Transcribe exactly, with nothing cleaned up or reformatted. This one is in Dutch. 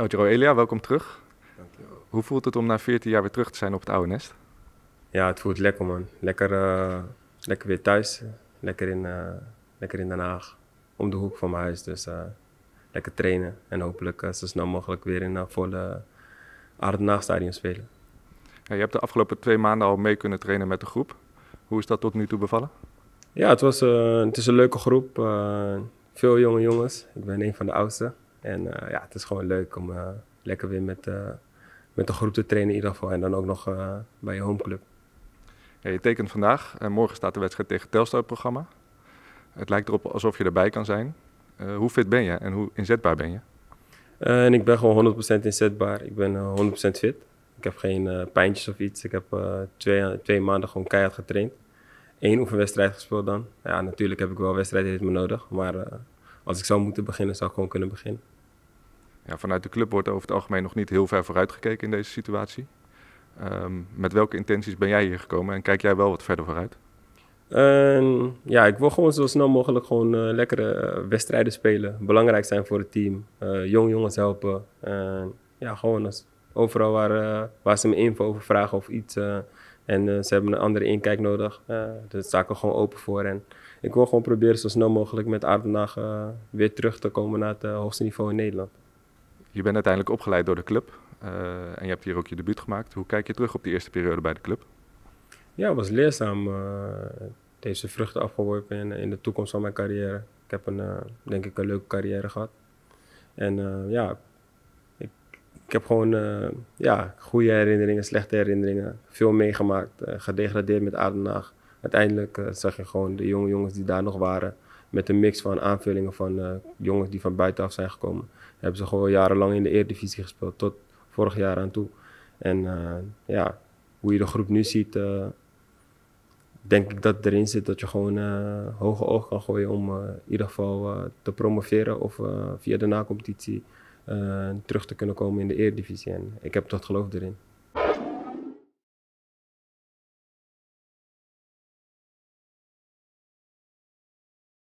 Ojiro Elia, welkom terug. Dankjewel. Hoe voelt het om na veertien jaar weer terug te zijn op het oude nest? Ja, het voelt lekker man. Lekker, uh, lekker weer thuis. Lekker in, uh, lekker in Den Haag. Om de hoek van mijn huis. Dus uh, lekker trainen. En hopelijk uh, zo snel mogelijk weer in een uh, volle Aardenhaagstadion spelen. Ja, je hebt de afgelopen twee maanden al mee kunnen trainen met de groep. Hoe is dat tot nu toe bevallen? Ja, het, was, uh, het is een leuke groep. Uh, veel jonge jongens. Ik ben een van de oudste. En uh, ja, het is gewoon leuk om uh, lekker weer met, uh, met de groep te trainen in ieder geval. En dan ook nog uh, bij je homeclub. Ja, je tekent vandaag en morgen staat de wedstrijd tegen Telstar op het programma. Het lijkt erop alsof je erbij kan zijn. Uh, hoe fit ben je en hoe inzetbaar ben je? Uh, en ik ben gewoon honderd procent inzetbaar. Ik ben uh, honderd procent fit. Ik heb geen uh, pijntjes of iets. Ik heb uh, twee, twee maanden gewoon keihard getraind. Eén oefenwedstrijd gespeeld dan. Ja, natuurlijk heb ik wel wedstrijdritme nodig. Maar uh, als ik zou moeten beginnen, zou ik gewoon kunnen beginnen. Ja, vanuit de club wordt over het algemeen nog niet heel ver vooruit gekeken in deze situatie. Um, met welke intenties ben jij hier gekomen en kijk jij wel wat verder vooruit? Uh, ja, ik wil gewoon zo snel mogelijk gewoon uh, lekkere uh, wedstrijden spelen. Belangrijk zijn voor het team. Uh, jong jongens helpen. Uh, ja, gewoon als, overal waar, uh, waar ze me info over vragen of iets. Uh, en uh, ze hebben een andere inkijk nodig. Uh, daar sta ik er gewoon open voor. En ik wil gewoon proberen zo snel mogelijk met Aardenhaag uh, weer terug te komen naar het uh, hoogste niveau in Nederland. Je bent uiteindelijk opgeleid door de club. Uh, en je hebt hier ook je debuut gemaakt. Hoe kijk je terug op die eerste periode bij de club? Ja, het was leerzaam. Uh, het heeft zijn vruchten afgeworpen in, in de toekomst van mijn carrière. Ik heb een, uh, denk ik een leuke carrière gehad. En uh, ja, ik, ik heb gewoon uh, ja, goede herinneringen, slechte herinneringen. Veel meegemaakt, uh, gedegradeerd met Aardenhaag. Uiteindelijk uh, zag je gewoon de jonge jongens die daar nog waren. Met een mix van aanvullingen van uh, jongens die van buitenaf zijn gekomen. Hebben ze gewoon jarenlang in de Eredivisie gespeeld, tot vorig jaar aan toe. En uh, ja, hoe je de groep nu ziet, uh, denk ik dat het erin zit dat je gewoon uh, hoge oog kan gooien om uh, in ieder geval uh, te promoveren of uh, via de na-competitie uh, terug te kunnen komen in de Eredivisie. En ik heb dat geloof erin.